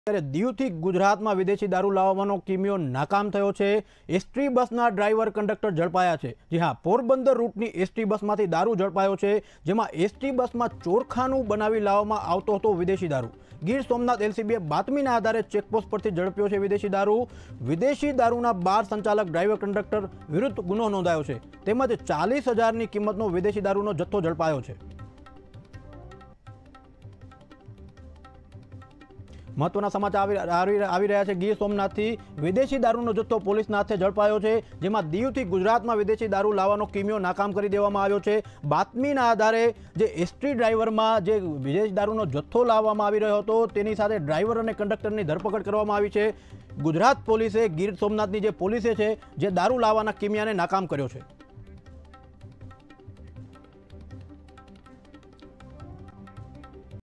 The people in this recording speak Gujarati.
ત્યારે દીવથી ગુજરાતમાં વિદેશી દારૂ લાવવાનો કિમિયો નાકામ થયો છે। એસટી બસના ડ્રાઈવર કંડક્ટર ઝડપાયા છે। જી હા, પોરબંદર રૂટની એસટી બસમાંથી દારૂ ઝડપાયો છે, જેમાં એસટી બસમાં ચોરખાનું બનાવી લાવવામાં આવતો હતો વિદેશી દારૂ। ગીર સોમનાથ એલસીબીએ બાતમીના આધારે ચેકપોસ્ટ પરથી ઝડપ્યો છે વિદેશી દારૂ। વિદેશી દારૂના બાર સંચાલક ડ્રાઈવર કંડક્ટર વિરુદ્ધ ગુનો નોંધાયો છે, તેમજ 40,000ની કિંમતનો વિદેશી દારૂનો જથ્થો ઝડપાયો છે। महत्वना समाचार આવી રહ્યા છે। ગીર સોમનાથથી વિદેશી દારૂનો જથ્થો પોલીસના હાથે ઝડપાયો છે, જેમાં દીવથી ગુજરાતમાં વિદેશી દારૂ લાવવાનો કિમિયો નાકામ કરી દેવામાં આવ્યો છે। બાતમીના આધારે જે એસટી ડ્રાઈવરમાં જે વિદેશી દારૂનો જથ્થો લાવવામાં આવી રહ્યો હતો, તેની સાથે ડ્રાઈવર અને કંડક્ટરની ધરપકડ કરવામાં આવી છે। ગુજરાત પોલીસે ગીર સોમનાથની જે પોલીસે છે, જે દારૂ લાવવાના કિમિયાને નાકામ કર્યો છે।